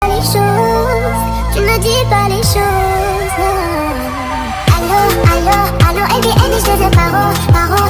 Les choses, tu ne dis pas les choses. Allô, allô, allô, elle dit, je te parole, parole.